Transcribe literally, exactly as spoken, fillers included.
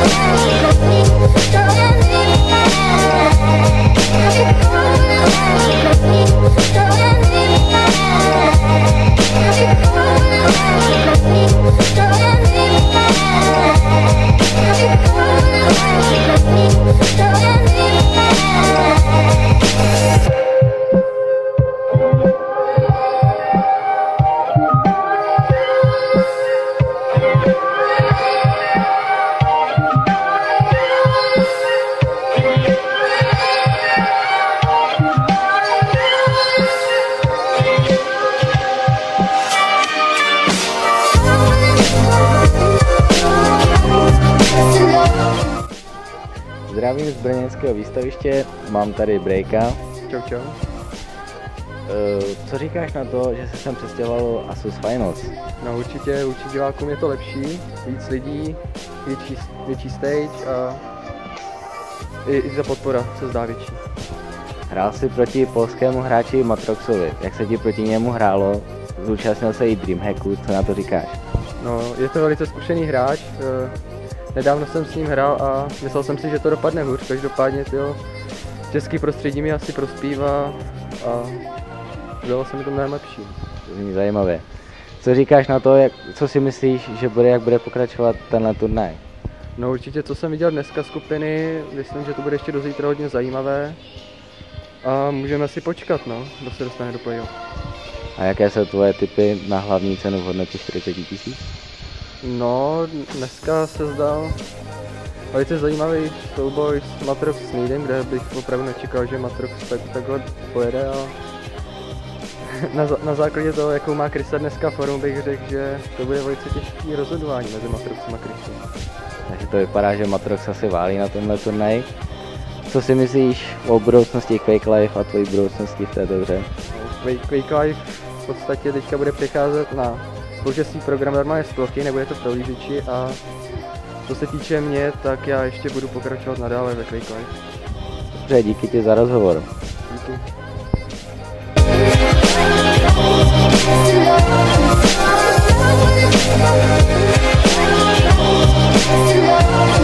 Zdravím z brněnského výstaviště, mám tady Breaka. Čau, čau. Co říkáš na to, že se sem přestěhovalo Asus Finals? No určitě, určitě divákům je to lepší, víc lidí, větší, větší stage a i, i ta podpora se zdá větší. Hrál jsi proti polskému hráči Matroxovi, jak se ti proti němu hrálo? Zúčastnil se i Dreamhacku, co na to říkáš? No, je to velice zkušený hráč, nedávno jsem s ním hrál a myslel jsem si, že to dopadne hůř, každopádně tyjo, český prostředí mi asi prospívá a bylo se mi to mnohem lepší. To zní zajímavě. Co říkáš na to, jak, co si myslíš, že bude, jak bude pokračovat tenhle turnaj? No určitě, co jsem viděl dneska skupiny, myslím, že to bude ještě do zítra hodně zajímavé a můžeme si počkat, no, kdo se dostane do playoff. A jaké jsou tvoje tipy na hlavní cenu v hodnotě čtyřicet tisíc? No, dneska se zdal velice zajímavý souboj s Matrox s Needem, kde bych opravdu nečekal, že Matrox tak, takhle pojede a na, na základě toho, jakou má Krysa dneska formu, bych řekl, že to bude velice těžké rozhodování mezi Matroxem a Krysou. Takže to vypadá, že Matrox asi válí na tomhle turnaji. Co si myslíš o budoucnosti Quake Live a tvojí budoucnosti v této hře? Quake, Quake Live v podstatě teďka bude přecházet na spolužeství program normálně z plochy, nebude to prohlížeči a co se týče mě, tak já ještě budu pokračovat nadále ve Quake Live. Dobře, díky ti za rozhovor. Díky.